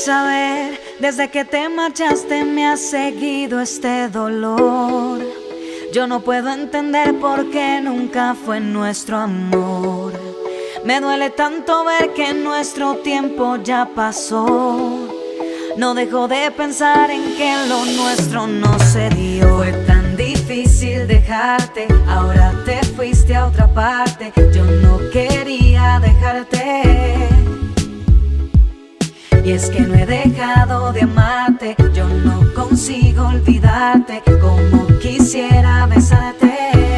Debes saber, desde que te marchaste me ha seguido este dolor. Yo no puedo entender por qué nunca fue nuestro amor. Me duele tanto ver que nuestro tiempo ya pasó. No dejo de pensar en que lo nuestro no se dio. Fue tan difícil dejarte, ahora te fuiste a otra parte. Yo no quería dejarte. Y es que no he dejado de amarte, yo no consigo olvidarte como quisiera besarte.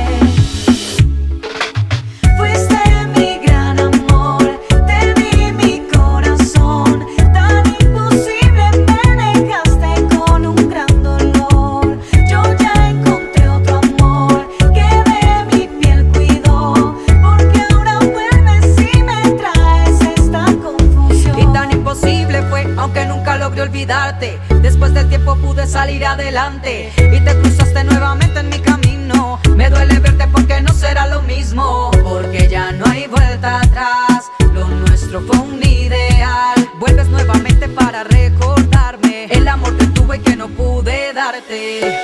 Fuiste mi gran amor, te di mi corazón, tan imposible me dejaste con un gran dolor. Yo ya encontré otro amor que de mi piel cuidó, porque ahora vuelves y me traes esta confusión. Y tan imposible fue, aunque nunca logré olvidarte. Después del tiempo pude salir adelante y te cruzaste nuevamente en mi camino. Me duele verte porque no será lo mismo, porque ya no hay vuelta atrás. Lo nuestro fue un ideal. Vuelves nuevamente para recordarme el amor que tuve y que no pude darte.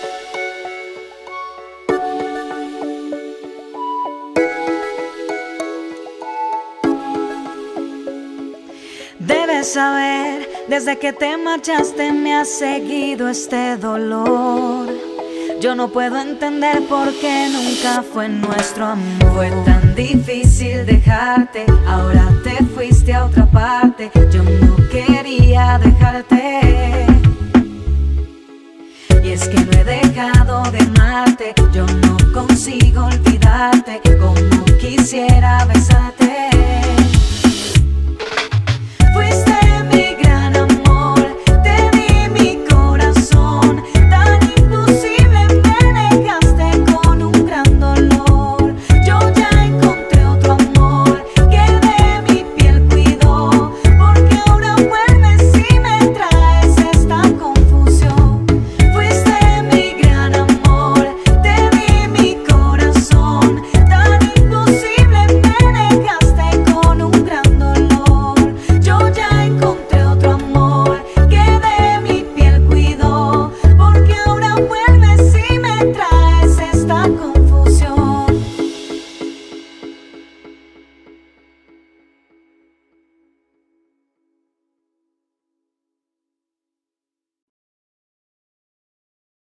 Debes saber, desde que te marchaste me ha seguido este dolor. Yo no puedo entender por qué nunca fue nuestro amor. Fue tan difícil dejarte, ahora te fuiste a otra parte. Yo no quería dejarte. Y es que no he dejado de amarte, yo no consigo olvidarte como quisiera besarte. Fuiste mi gran amor, te di mi corazón, tan imposible me dejaste con un gran dolor. Yo ya encontré otro amor que de mi piel cuidó, porque ahora vuelves y me traes esta confusión. Fuiste mi gran amor, te di mi corazón, tan imposible me dejaste con un gran dolor. Yo ya encontré otro amor que de mi piel cuidó, porque ahora vuelves